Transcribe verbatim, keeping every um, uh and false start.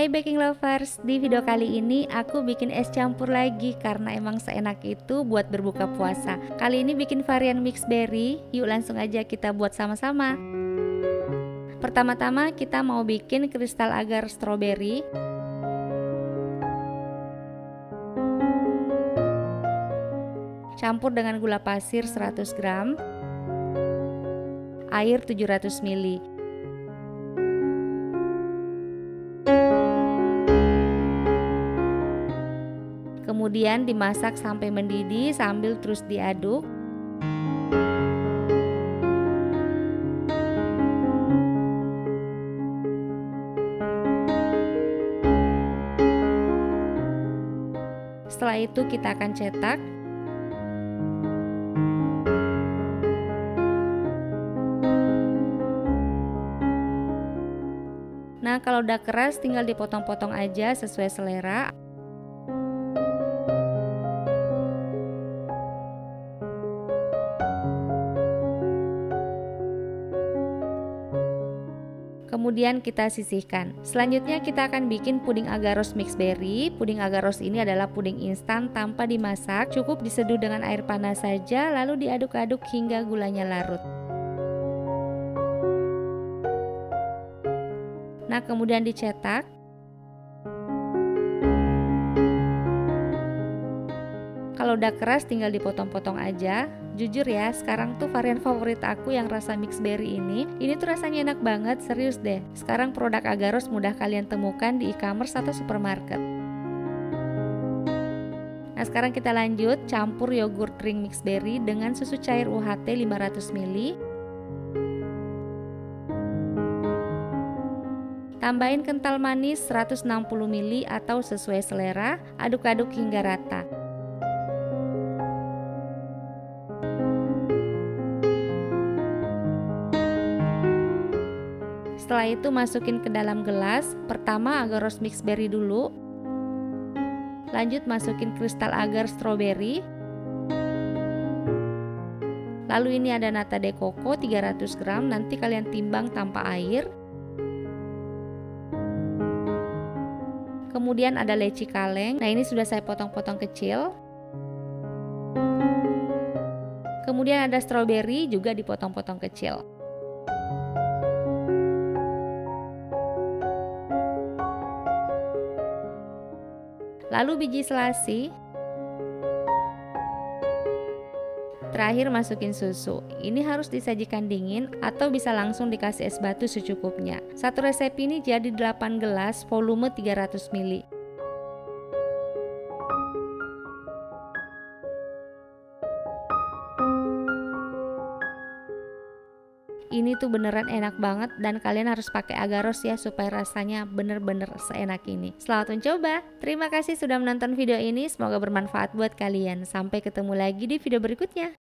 Hai baking lovers, di video kali ini aku bikin es campur lagi karena emang seenak itu buat berbuka puasa. Kali ini bikin varian mix berry, yuk langsung aja kita buat sama-sama. Pertama-tama kita mau bikin kristal agar strawberry. Campur dengan gula pasir seratus gram, air tujuh ratus mililiter. Kemudian dimasak sampai mendidih sambil terus diaduk. Setelah itu kita akan cetak. Nah, kalau udah keras tinggal dipotong-potong aja sesuai selera. Kemudian kita sisihkan. Selanjutnya kita akan bikin puding agaros mix berry. Puding agaros ini adalah puding instan tanpa dimasak, cukup diseduh dengan air panas saja lalu diaduk-aduk hingga gulanya larut. Nah, kemudian dicetak. Kalau udah keras tinggal dipotong-potong aja. Jujur ya, sekarang tuh varian favorit aku yang rasa mix berry ini. Ini tuh rasanya enak banget, serius deh. Sekarang produk agaros mudah kalian temukan di e-commerce atau supermarket. Nah, sekarang kita lanjut campur yogurt kering mix berry dengan susu cair U H T lima ratus mililiter. Tambahin kental manis seratus enam puluh mililiter atau sesuai selera, aduk-aduk hingga rata. Setelah itu masukin ke dalam gelas. Pertama agaros mix berry dulu. Lanjut masukin kristal agar strawberry. Lalu ini ada nata de coco tiga ratus gram, nanti kalian timbang tanpa air. Kemudian ada leci kaleng. Nah, ini sudah saya potong-potong kecil. Kemudian ada strawberry juga dipotong-potong kecil. Lalu biji selasi. Terakhir masukin susu. Ini harus disajikan dingin atau bisa langsung dikasih es batu secukupnya. Satu resep ini jadi delapan gelas volume tiga ratus mililiter. Ini tuh beneran enak banget dan kalian harus pakai agaros ya supaya rasanya bener-bener seenak ini. Selamat mencoba. Terima kasih sudah menonton video ini, semoga bermanfaat buat kalian. Sampai ketemu lagi di video berikutnya.